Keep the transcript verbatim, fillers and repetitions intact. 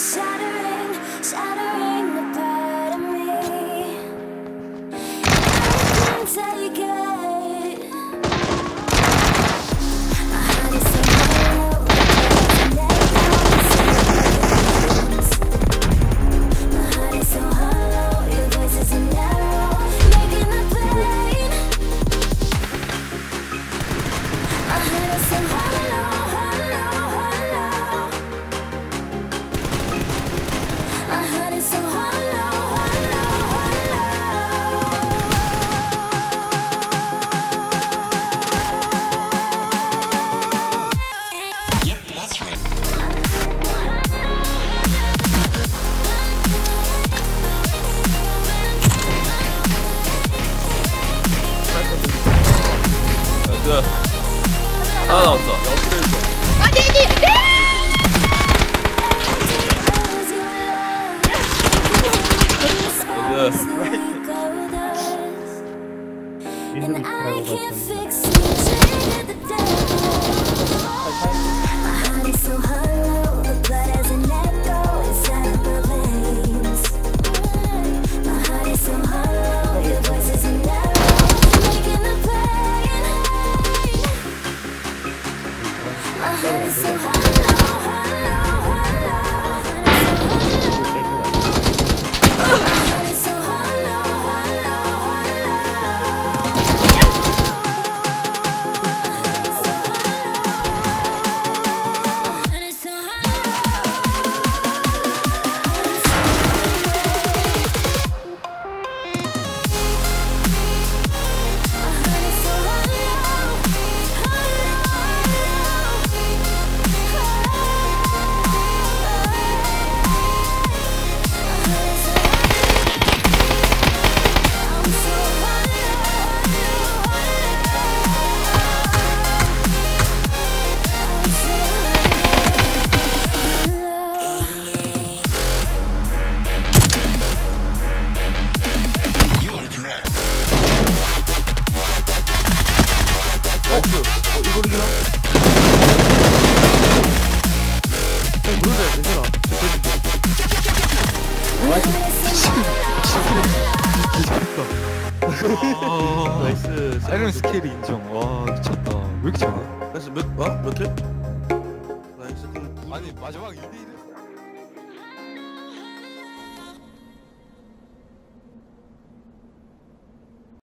shattering, shattering the part of me. I can't take it. My heart is so hollow, my heart is so hollow, your voice is so narrow, making the pain. My heart is so hollow, hollow, hollow. My heart is so hollow, hollow, hollow. Yep, that's right. 그 하나 남았어. 아, 네, 네, 네! And I can't fix it. My heart is so hollow, the blood has an echo inside of my veins. My heart is so hollow, your voice is so narrow, making the pain. My heart is so hollow, hollow, hollow. My heart is so hollow, hollow, 나이스. 사이렌 스케일 인정. 와 미쳤다. 왜 이렇게 잘해? 그래서 몇 어? 몇 킬? 나이스. 아니 마지막 이 대 일